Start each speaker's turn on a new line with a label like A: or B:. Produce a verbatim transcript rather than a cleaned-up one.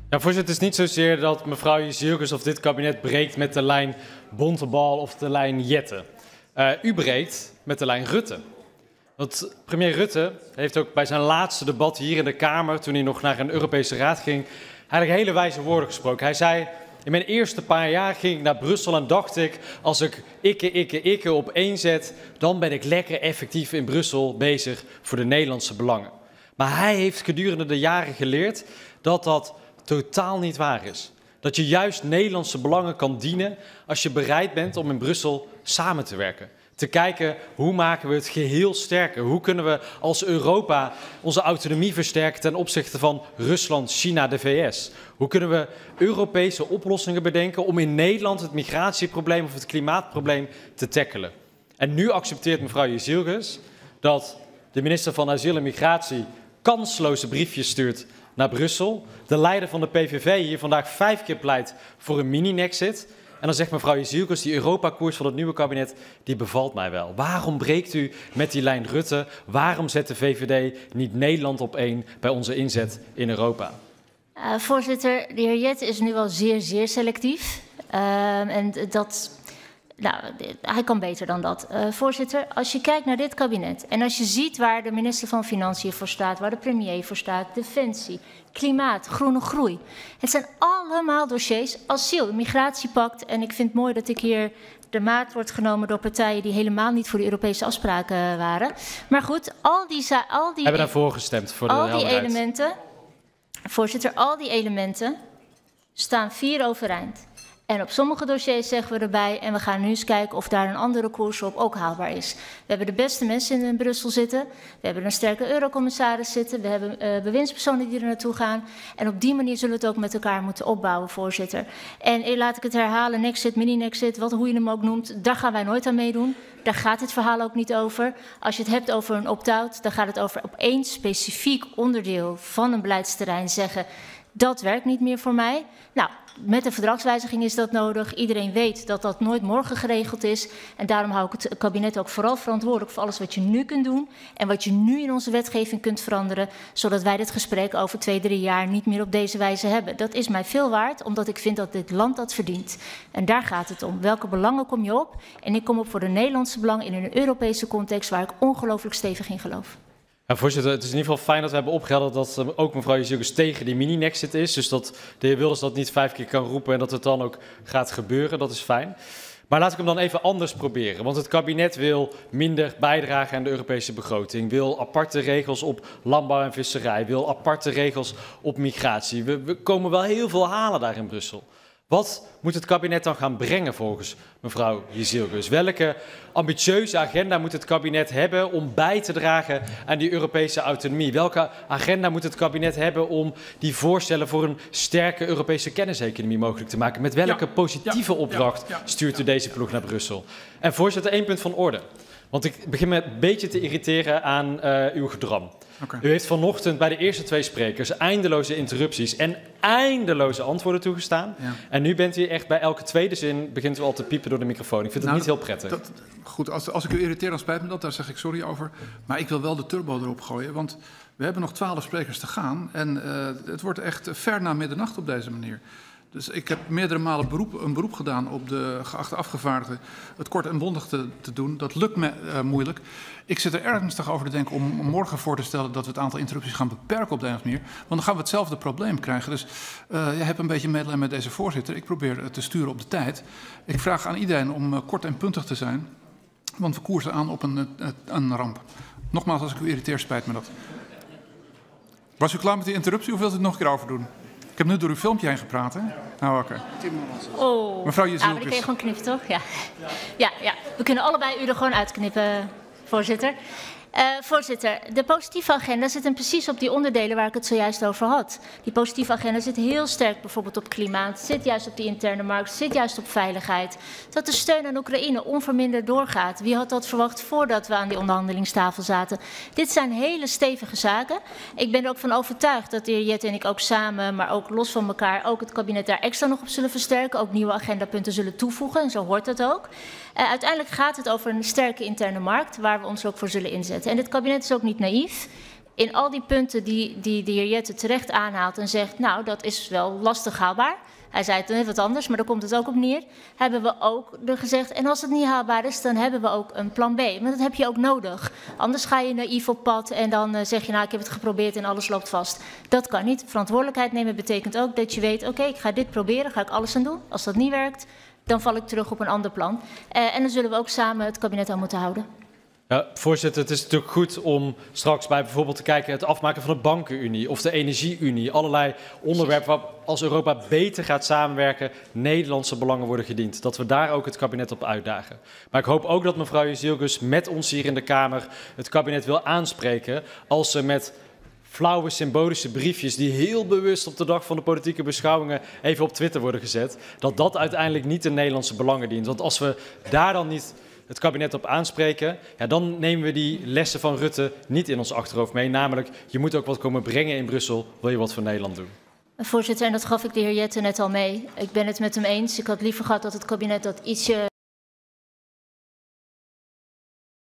A: Ja, voorzitter, het is niet zozeer dat mevrouw Jezilgus of dit kabinet breekt met de lijn Bontebal of de lijn Jette. Uh, u breekt met de lijn Rutte. Want premier Rutte heeft ook bij zijn laatste debat hier in de Kamer, toen hij nog naar een Europese Raad ging, eigenlijk hele wijze woorden gesproken. Hij zei, in mijn eerste paar jaar ging ik naar Brussel en dacht ik, als ik ikke, ikke, ikke op één zet, dan ben ik lekker effectief in Brussel bezig voor de Nederlandse belangen. Maar hij heeft gedurende de jaren geleerd dat dat totaal niet waar is. Dat je juist Nederlandse belangen kan dienen als je bereid bent om in Brussel samen te werken. Te kijken, hoe maken we het geheel sterker? Hoe kunnen we als Europa onze autonomie versterken ten opzichte van Rusland, China, de V S? Hoe kunnen we Europese oplossingen bedenken om in Nederland het migratieprobleem of het klimaatprobleem te tackelen? En nu accepteert mevrouw Jezilgus dat de minister van Asiel en Migratie kansloze briefjes stuurt naar Brussel. De leider van de P V V hier vandaag vijf keer pleit voor een mini-Nexit. En dan zegt mevrouw Jezilgus, die Europa-koers van het nieuwe kabinet, die bevalt mij wel. Waarom breekt u met die lijn Rutte? Waarom zet de V V D niet Nederland op één bij onze inzet in Europa?
B: Uh, voorzitter, de heer Jette is nu wel zeer, zeer selectief. Uh, en dat... Nou, hij kan beter dan dat. Uh, voorzitter, als je kijkt naar dit kabinet en als je ziet waar de minister van Financiën voor staat, waar de premier voor staat, defensie, klimaat, groene groei. Het zijn allemaal dossiers, asiel, migratiepact. En ik vind het mooi dat ik hier de maat wordt genomen door partijen die helemaal niet voor de Europese afspraken waren. Maar goed, al die... Al die
A: hebben daarvoor gestemd voor de
B: Al die elementen, voorzitter, al die elementen staan vier overeind. En op sommige dossiers zeggen we erbij, en we gaan nu eens kijken of daar een andere koers op ook haalbaar is. We hebben de beste mensen in Brussel zitten, we hebben een sterke eurocommissaris zitten, we hebben uh, bewindspersonen die er naartoe gaan. En op die manier zullen we het ook met elkaar moeten opbouwen, voorzitter. En eh, laat ik het herhalen, Nexit, mini-Nexit, wat, hoe je hem ook noemt, daar gaan wij nooit aan meedoen. Daar gaat dit verhaal ook niet over. Als je het hebt over een opt-out, dan gaat het over op één specifiek onderdeel van een beleidsterrein zeggen, dat werkt niet meer voor mij. Nou, met de verdragswijziging is dat nodig. Iedereen weet dat dat nooit morgen geregeld is. En daarom hou ik het kabinet ook vooral verantwoordelijk voor alles wat je nu kunt doen. En wat je nu in onze wetgeving kunt veranderen. Zodat wij dit gesprek over twee, drie jaar niet meer op deze wijze hebben. Dat is mij veel waard, omdat ik vind dat dit land dat verdient. En daar gaat het om. Welke belangen kom je op? En ik kom op voor de Nederlandse belangen in een Europese context waar ik ongelooflijk stevig in geloof.
A: Ja, voorzitter, het is in ieder geval fijn dat we hebben opgehelderd dat ook mevrouw Jezilgus tegen die mini-Nexit is. Dus dat de heer Wilders dat niet vijf keer kan roepen en dat het dan ook gaat gebeuren. Dat is fijn. Maar laat ik hem dan even anders proberen. Want het kabinet wil minder bijdragen aan de Europese begroting. Wil aparte regels op landbouw en visserij. Wil aparte regels op migratie. We, we komen wel heel veel halen daar in Brussel. Wat moet het kabinet dan gaan brengen volgens mevrouw Jezilgus? Welke ambitieuze agenda moet het kabinet hebben om bij te dragen aan die Europese autonomie? Welke agenda moet het kabinet hebben om die voorstellen voor een sterke Europese kenniseconomie mogelijk te maken? Met welke ja, positieve ja, opdracht ja, ja, stuurt u deze ploeg naar Brussel? En voorzitter, één punt van orde. Want ik begin me een beetje te irriteren aan uh, uw gedram. Okay. U heeft vanochtend bij de eerste twee sprekers eindeloze interrupties en eindeloze antwoorden toegestaan. Ja. En nu bent u echt bij elke tweede zin begint u al te piepen door de microfoon. Ik vind het nou, niet heel prettig. Dat,
C: goed, als, als ik u irriteer, dan spijt me dat. Daar zeg ik sorry over. Maar ik wil wel de turbo erop gooien. Want we hebben nog twaalf sprekers te gaan. En uh, het wordt echt ver na middernacht op deze manier. Dus ik heb meerdere malen beroep, een beroep gedaan op de geachte afgevaardigden het kort en bondig te, te doen. Dat lukt me uh, moeilijk. Ik zit er ernstig over te denken om morgen voor te stellen dat we het aantal interrupties gaan beperken op de een of andere manier. Want dan gaan we hetzelfde probleem krijgen. Dus uh, jij hebt een beetje medelijden met deze voorzitter. Ik probeer te sturen op de tijd. Ik vraag aan iedereen om uh, kort en puntig te zijn. Want we koersen aan op een, uh, een ramp. Nogmaals, als ik u irriteer, spijt me dat. Was u klaar met die interruptie of wilt u het nog een keer over doen? Ik heb nu door uw filmpje heen gepraat, hè? Nou, oké. Okay.
B: Oh.
C: Mevrouw Jezilgus.
B: Ah, maar die kun je gewoon knippen, toch? Ja. Ja, ja. We kunnen allebei u er gewoon uitknippen, voorzitter. Uh, voorzitter, de positieve agenda zit hem precies op die onderdelen waar ik het zojuist over had. Die positieve agenda zit heel sterk bijvoorbeeld op klimaat, zit juist op die interne markt, zit juist op veiligheid. Dat de steun aan Oekraïne onverminderd doorgaat. Wie had dat verwacht voordat we aan die onderhandelingstafel zaten? Dit zijn hele stevige zaken. Ik ben er ook van overtuigd dat de heer Jette en ik ook samen, maar ook los van elkaar, ook het kabinet daar extra nog op zullen versterken. Ook nieuwe agendapunten zullen toevoegen en zo hoort dat ook. Uh, uiteindelijk gaat het over een sterke interne markt waar we ons ook voor zullen inzetten. En dit kabinet is ook niet naïef. in al die punten die, die de heer Jette terecht aanhaalt en zegt, nou, dat is wel lastig haalbaar. Hij zei het net wat anders, maar daar komt het ook op neer. Hebben we ook er gezegd, en als het niet haalbaar is, dan hebben we ook een plan B. Maar dat heb je ook nodig. Anders ga je naïef op pad en dan uh, zeg je, nou, ik heb het geprobeerd en alles loopt vast. Dat kan niet. Verantwoordelijkheid nemen betekent ook dat je weet, oké, okay, ik ga dit proberen, ga ik alles aan doen. Als dat niet werkt, dan val ik terug op een ander plan. Uh, en dan zullen we ook samen het kabinet aan moeten houden.
A: Ja, voorzitter, het is natuurlijk goed om straks bij bijvoorbeeld te kijken het afmaken van de bankenunie of de energieunie. Allerlei onderwerpen waar als Europa beter gaat samenwerken, Nederlandse belangen worden gediend. Dat we daar ook het kabinet op uitdagen. Maar ik hoop ook dat mevrouw Jezilgus met ons hier in de Kamer het kabinet wil aanspreken als ze met flauwe symbolische briefjes die heel bewust op de dag van de politieke beschouwingen even op Twitter worden gezet, dat dat uiteindelijk niet de Nederlandse belangen dient. Want als we daar dan niet het kabinet op aanspreken, ja, dan nemen we die lessen van Rutte niet in ons achterhoofd mee. Namelijk, je moet ook wat komen brengen in Brussel, wil je wat voor Nederland doen.
B: Voorzitter, en dat gaf ik de heer Jette net al mee. Ik ben het met hem eens. Ik had liever gehad dat het kabinet dat ietsje